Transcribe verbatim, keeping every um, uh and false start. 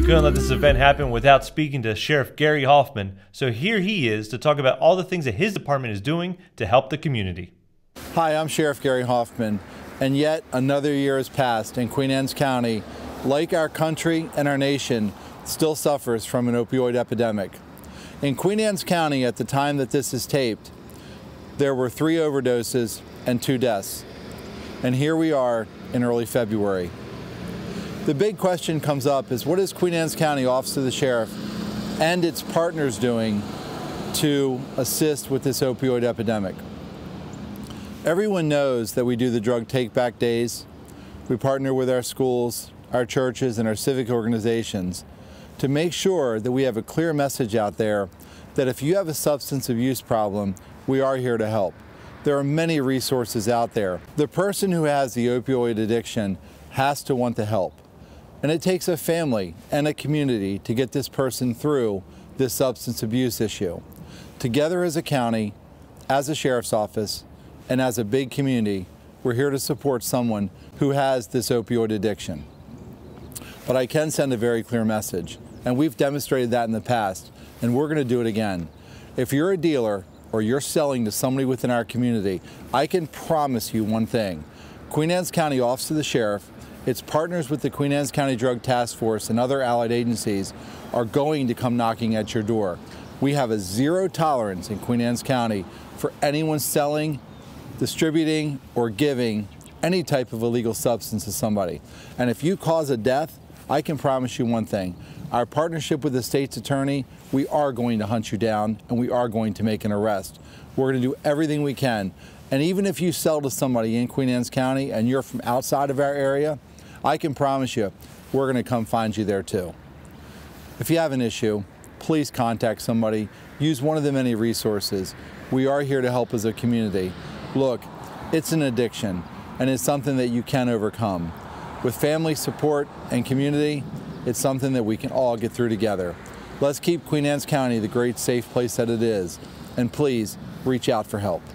couldn't let this event happen without speaking to Sheriff Gary Hoffman, so here he is to talk about all the things that his department is doing to help the community. Hi, I'm Sheriff Gary Hoffman, and yet another year has passed and Queen Anne's County, like our country and our nation, still suffers from an opioid epidemic. In Queen Anne's County, at the time that this is taped, there were three overdoses and two deaths. And here we are in early February. The big question comes up is, what is Queen Anne's County Office of the Sheriff and its partners doing to assist with this opioid epidemic? Everyone knows that we do the drug take-back days. We partner with our schools, our churches, and our civic organizations to make sure that we have a clear message out there that if you have a substance abuse problem, we are here to help. There are many resources out there. The person who has the opioid addiction has to want the help. And it takes a family and a community to get this person through this substance abuse issue. Together as a county, as a sheriff's office, and as a big community, we're here to support someone who has this opioid addiction. But I can send a very clear message, and we've demonstrated that in the past, and we're going to do it again. If you're a dealer or you're selling to somebody within our community, I can promise you one thing. Queen Anne's County Office of the Sheriff, its partners with the Queen Anne's County Drug Task Force and other allied agencies are going to come knocking at your door. We have a zero tolerance in Queen Anne's County for anyone selling, distributing, or giving any type of illegal substance to somebody. And if you cause a death, I can promise you one thing. Our partnership with the state's attorney, we are going to hunt you down and we are going to make an arrest. We're going to do everything we can. And even if you sell to somebody in Queen Anne's County and you're from outside of our area, I can promise you we're going to come find you there too. If you have an issue, please contact somebody. Use one of the many resources. We are here to help as a community. Look, it's an addiction and it's something that you can overcome. With family support and community, it's something that we can all get through together. Let's keep Queen Anne's County the great safe place that it is. And please reach out for help.